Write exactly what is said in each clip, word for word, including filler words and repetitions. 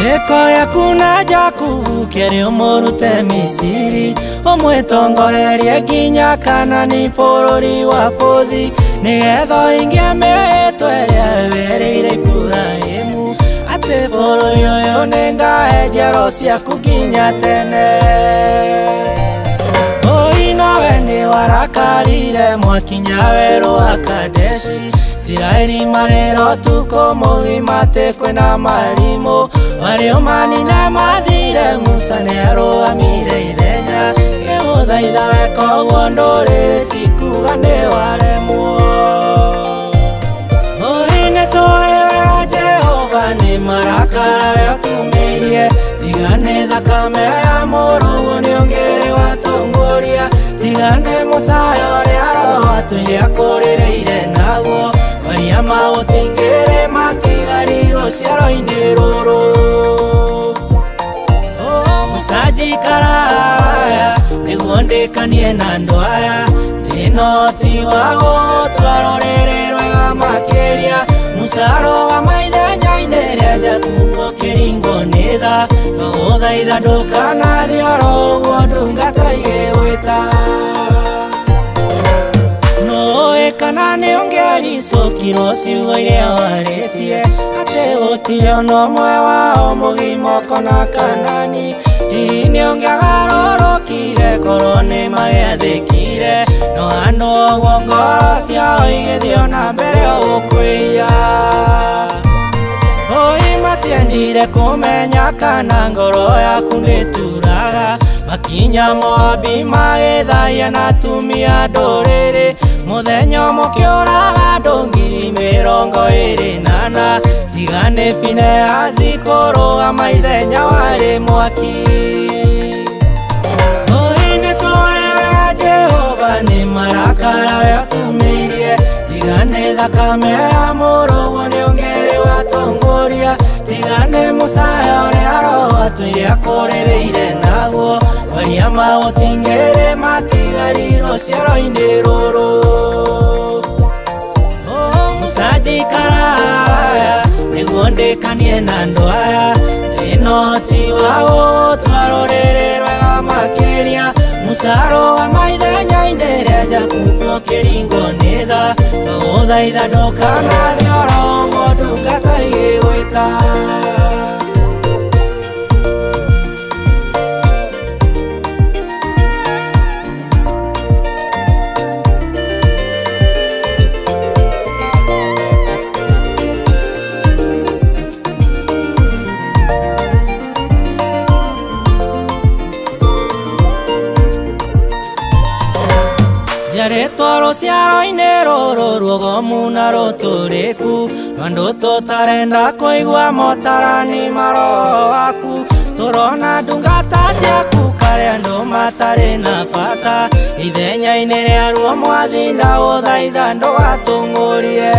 Ekoya kuna Jakubu kere omorute Misiri omwetongorerie nginya Kanani bũrũri wa Bũthi nigetha ingia mĩhĩtwa ĩrĩa wereire Iburahĩmu atĩ bũrũri ũyũ nĩngahe njiaro ciaku nginya tene. Oi nawe nĩwarakarire mwakinya werũ wa Kadeshi Isiraeli marĩro tuko mũgima atĩ kwĩna marimũ Mario manine mathire Musa nĩarũgamire ithenya gĩgũthaitha weka ũguo ndũrĩrĩ cikuga nĩwaremwo. Oi nĩtũĩ wega Jehova nĩ marakara we ũtumĩirie tiga nĩ thakame ya mũrũguo nĩ ũngĩrĩ watongoria tiga nĩ mũcaya ũrĩa Roho atũire akũrĩrĩire naguo kwaria maũtingĩrĩ matigarirwo ciaro-inĩ rũrũ. Mũcanjikara haya nĩguo ndĩkanie na andũ aya ndĩna ũhoti wa gũtwara rũrĩrĩ rwega makĩria Musa arũgama ithenya-inĩ rĩa Jakubu ũkĩringwo nĩ tha twagũthaitha ndũkanathiĩ oro ũguo ndungata igĩgwĩta. Nũĩ kana nĩ ũngĩaricũkirwo ciugo iria warĩtie atĩ gũtirĩ ona ũmwe wao mũgima ũkona Kanani hihi nĩ ũngĩagarũrũkire korwo nĩ magĩathĩkire no handũ ũguo ngoro ciao igĩthiĩ na mbere gũkwĩya. Oi matiendire kũmenya kana ngoro yaku nĩturaga makinya Moabi magĩthaia na atumia ndũrĩrĩ mũthenya ũmwe ũkĩũraga andũ ngiri mĩrongo ĩrĩ na ana tiga nĩ Finehasi kũrũgama ithenya warĩ mwaki. Oi nĩtũĩ wega Jehova nĩ marakara we ũtumĩirie tiga nĩ thakame ya mũrũguo nĩ ũngĩrĩ watongoria tiga nĩ mũcaya ũrĩa Roho atũire akũrĩrĩire naguo kwaria maũtingĩrĩ matigarirwo ciaro-inĩ rũrũ. Mũcanjikara haya nĩguo ndĩkanie na andũ aya ndĩna ũhoti wa gũtwara rũrĩrĩ rwega makĩria Musa arũgama ithenya-inĩ rĩa Jakubu ũkĩringwo nĩ tha twagũthaitha ndũkanathiĩ oro ũguo ndungata igĩgwĩta. Njarĩtwo rũciaro-inĩ rũrũ ruogomu na rũtũrĩku andũ tũtarenda kũigua motarani maroho waku tũrona ndungata ciaku karĩ andũ matarĩ na bata ithenya-inĩ rĩa ruo mwathi ndagũthaitha ndũgatũng'ũrie.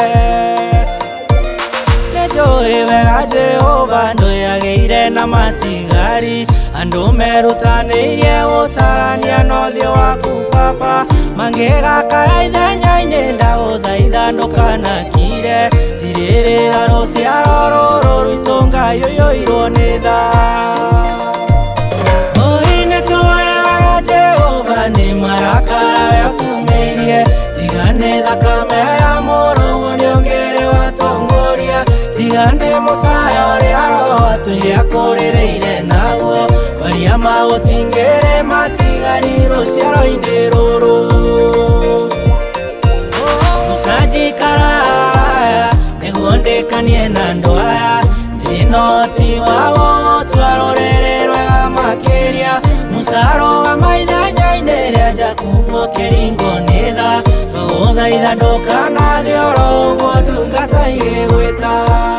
Nĩnjũĩ wega Jehova ndũĩagĩire na matigari andũ merutanĩirie gũcarania na ũthiũ waku Baba mangĩgakaya ithenya-inĩ ndagũthaitha ndũkanakire tirĩrĩra rũciaro rũrũ rwitũ Ngai ũiyũirwo nĩ tha. Oi nĩtũĩ wega Jehova nĩ marakara we ũtumĩirie tiga nĩ thakame ya mũrũguo nĩ ũngĩrĩ watongoria tiga nĩ mũcaya ũrĩa Roho atũire akũrĩrĩire naguo kwaria maũtingĩrĩ matigarirwo ciaro-inĩ rũrũ. Mũcanjikara haya nĩguo ndĩkanie na andũ aya ndĩna ũhoti wa gũtwara rũrĩrĩ rwega makĩria Musa arũgama ithenya-inĩ rĩa Jakubu ũkĩringwo nĩ tha twagũthaitha ndũkanathiĩ oro ũguo ndungata igĩgwĩta.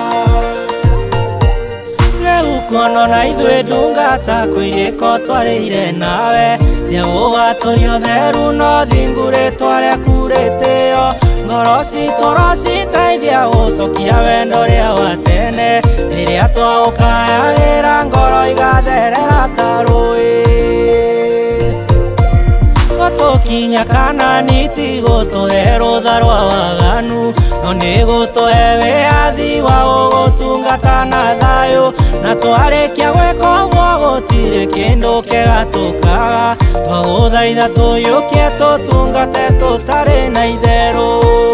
Rĩu kuona na ithuĩ ndungata kwĩrĩko twarĩire nawe cia gũgatũria ũtheru no thingu rĩtwa rĩaku rĩtĩo ngoro citũ rociteithia gũcokia wendo rĩa wa tene rĩrĩa twagũkayagĩra ngoro igatherera ta rũĩ. Gũtũkinya Mũtumia Kanani ti gũtũhe rũtha rwa waganu, no nĩ gũtũhe wĩyathi wa gũtungata na thayũ, na twarĩkia gwĩka ũguo gũtirĩ kĩndũ kĩega tũkaga. Twagũthaitha tũiyũkie tũtungate tũtarĩ na itherũ.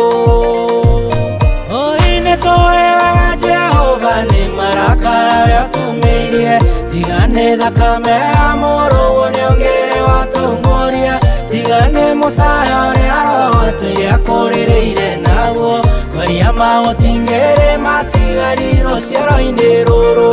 Oi nĩ tũĩ wega Jehova nĩ marakara we atũmĩirie, tiga nĩ thakame ya mũrũguo nĩ ũngĩrĩ watũng'ũria, tiga nĩ mũcaya ũrĩa Roho atũire akũrĩrĩire naguo, kwaria magũtingĩrĩ matigarirwo ciero-inĩ rũrũ.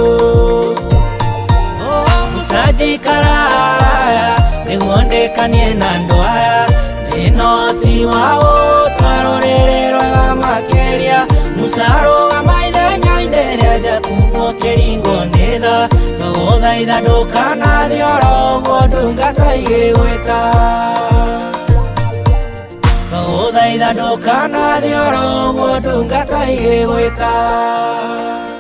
Mũcanjikara haraya nĩguo ndĩkanie na andũ aya, ndĩna ũhoti wa gũtwara rũrĩrĩ rwega makĩria. Musa rũgama ithenya-inĩ rĩa Jakubu ũkĩringwo nĩ tha, twagũthaitha ndũkanathiĩ oro ũguo ndungata igĩgwĩta. Twagũthaitha ndũkanathiĩ oro ũguo ndungata igĩgwĩta.